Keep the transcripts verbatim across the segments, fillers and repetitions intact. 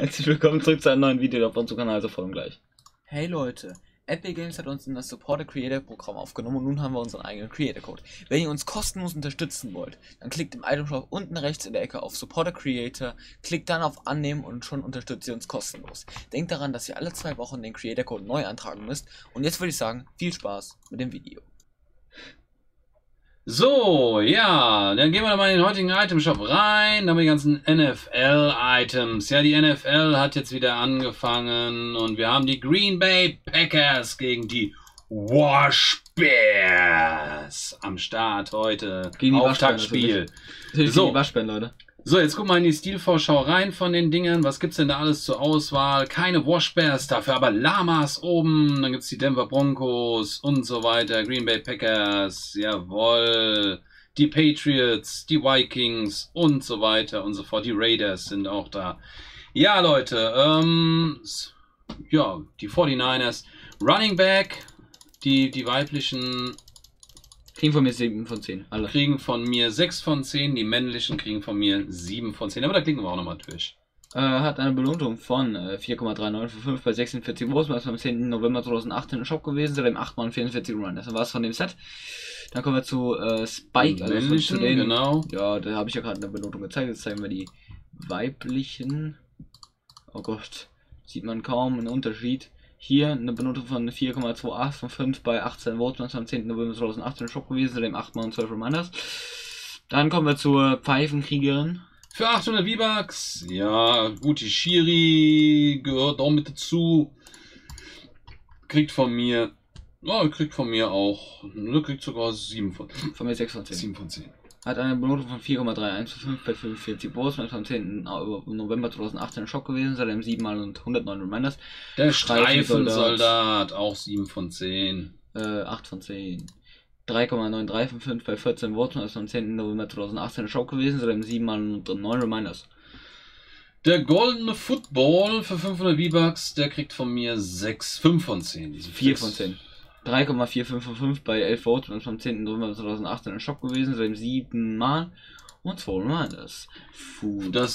Herzlich willkommen zurück zu einem neuen Video auf unserem Kanal, sofort gleich. Hey Leute, Epic Games hat uns in das Supporter Creator Programm aufgenommen und nun haben wir unseren eigenen Creator Code. Wenn ihr uns kostenlos unterstützen wollt, dann klickt im Item Shop unten rechts in der Ecke auf Supporter Creator, klickt dann auf Annehmen und schon unterstützt ihr uns kostenlos. Denkt daran, dass ihr alle zwei Wochen den Creator Code neu antragen müsst und jetzt würde ich sagen, viel Spaß mit dem Video. So, ja, dann gehen wir mal in den heutigen Item Shop rein, da haben wir die ganzen N F L-Items. Ja, die N F L hat jetzt wieder angefangen und wir haben die Green Bay Packers gegen die Wash Bears am Start heute. Gegen die Auftaktspiel. Natürlich So. die Waschbären, Leute. So, jetzt gucken wir in die Stilvorschau rein von den Dingern. Was gibt's denn da alles zur Auswahl? Keine Wash Bears, dafür aber Lamas oben. Dann gibt's die Denver Broncos und so weiter. Green Bay Packers, jawohl. Die Patriots, die Vikings und so weiter und so fort. Die Raiders sind auch da. Ja, Leute, ähm, ja, die forty-niners. Running Back, die, die weiblichen Kriegen von mir sieben von zehn. Alle. kriegen von mir sechs von zehn, die männlichen kriegen von mir sieben von zehn. Aber da klicken wir auch nochmal durch. Äh, hat eine Belohnung von äh, vier Komma drei neun fünf bei sechsundvierzig Wurst, was am zehnten November zweitausendachtzehn im Shop gewesen, seitdem acht mal vierundvierzig Runners. Das war's von dem Set. Dann kommen wir zu äh, Spike, also männlichen, zu denen, genau. Ja, da habe ich ja gerade eine Belohnung gezeigt. Jetzt zeigen wir die weiblichen. Oh Gott, sieht man kaum einen Unterschied. Hier eine Benotung von vier Komma zwei acht von fünf bei achtzehn Votes, am zehnten November zweitausendachtzehn im Shop gewesen, seitdem acht mal und zwölf Reminders. Dann kommen wir zur Pfeifenkriegerin. Für achthundert V-Bucks, ja, gut, die Shiri gehört auch mit dazu. Kriegt von mir, ja, kriegt von mir auch, ne, kriegt sogar sieben von zehn. Von mir sechs von zehn. sieben von zehn. Hat eine Benotung von vier Komma drei eins von fünf bei fünfundvierzig Votes, am zehnten November zweitausendachtzehn im Shop gewesen, seitdem sieben mal und hundertneun Reminders. Der Streifensoldat. Streifensoldat, auch sieben von zehn. Äh, acht von zehn. drei Komma neun drei von fünf bei vierzehn Votes, am zehnten November zweitausendachtzehn im Shop gewesen, seitdem sieben mal und neun Reminders. Der goldene Football für fünfhundert V-Bucks, der kriegt von mir sechs, fünf von zehn. vier von zehn. drei Komma vier fünf von fünf bei elf Votes und am zehnten November zweitausendachtzehn im Shop gewesen, seitdem sieben Mal und zwei Reminders. Football Das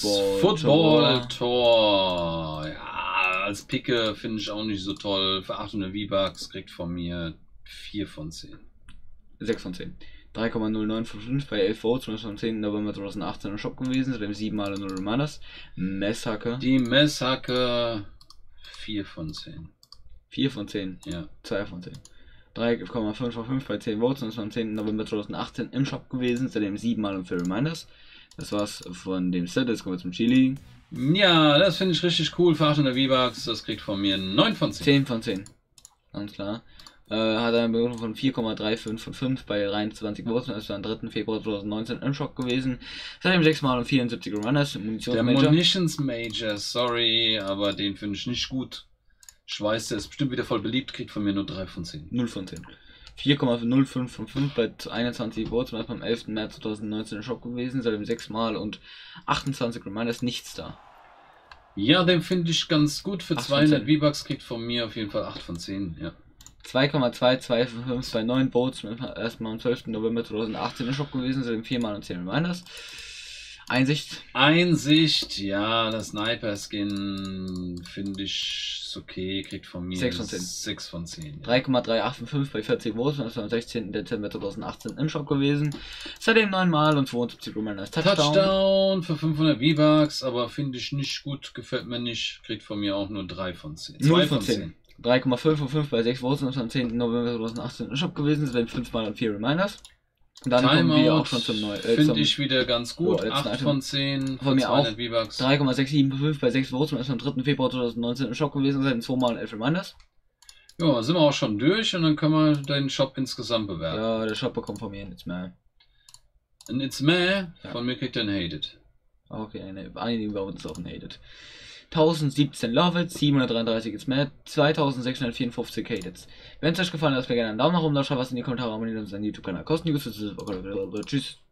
Football-Tor, ja, als Picke finde ich auch nicht so toll. Für achthundert V-Bucks kriegt von mir vier von zehn. sechs von zehn. drei Komma null neun von fünf bei elf Votes und am zehnten November zweitausendachtzehn im Shop gewesen, seitdem sieben Mal und null Reminders. Messhacke. Die Messhacke vier von zehn. vier von zehn. Ja. zwei von zehn. drei Komma fünf von fünf bei zehn Votes und ist am zehnten November zweitausendachtzehn im Shop gewesen, seitdem sieben Mal und vier Reminders. Das war's von dem Set, jetzt kommen wir zum Chili. Ja, das finde ich richtig cool für achthundert V-Bucks. Das kriegt von mir neun von zehn. zehn von zehn. Ganz klar. Äh, hat eine Belohnung von vier Komma drei fünf von fünf bei dreiundzwanzig Votes und ist am dritten Februar zweitausendneunzehn im Shop gewesen. Seitdem sechs Mal und vierundsiebzig Reminders. Der Munitionsmajor. Munitions Major, sorry, aber den finde ich nicht gut. Ich weiß, der ist bestimmt wieder voll beliebt, kriegt von mir nur drei von zehn. null von zehn. vier Komma null fünf von fünf bei einundzwanzig Votes und ist am elften März zweitausendneunzehn im Shop gewesen. Seitdem sechs Mal und achtundzwanzig Reminders, nichts da. Ja, den finde ich ganz gut. Für acht von zweihundert zehn. V-Bucks kriegt von mir auf jeden Fall acht von zehn. Ja. zwei Komma zwei zwei von fünf bei neun Votes und ist erstmal am zwölften November zweitausendachtzehn im Shop gewesen. Seitdem vier Mal und zehn Reminders. Einsicht. Einsicht, ja, das Sniper-Skin finde ich ist okay, kriegt von mir sechs von zehn. sechs von zehn. Ja. drei Komma drei acht von fünf bei vierzig Votes und ist am sechzehnten Dezember zweitausendachtzehn im Shop gewesen. Seitdem neun Mal und zweiundsiebzig Reminders. Touchdown. Touchdown für fünfhundert V-Bucks, aber finde ich nicht gut, gefällt mir nicht, kriegt von mir auch nur drei von zehn. null von zehn. drei Komma fünf von fünf bei sechs Votes und ist am zehnten November zweitausendachtzehn im Shop gewesen. Seitdem fünf Mal und vier Reminders. Und dann kommen wir auch schon zum neuen. Äh, finde ich wieder ganz gut. Oh, acht von zehn. Von mir auch. V-Bucks. drei Komma sechs sieben von fünf bei sechs Votes und ist am dritten Februar zweitausendneunzehn im Shop gewesen. Seit zwei Mal und elf Reminders. Ja, sind wir auch schon durch und dann können wir den Shop insgesamt bewerten. Ja, der Shop bekommt von mir nichts mehr. Und It's mehr, Ja. von mir kriegt er ein Hated. Okay, ne, einigen wir uns auf ein Hated. tausendsiebzehn Love It, siebenhundertdreiunddreißig It's Mad, zweitausendsechshundertvierundfünfzig Hated. Wenn es euch gefallen hat, lasst mir gerne einen Daumen nach oben, da schreibt was in die Kommentare, abonniert unseren YouTube-Kanal kostenlos. Tschüss.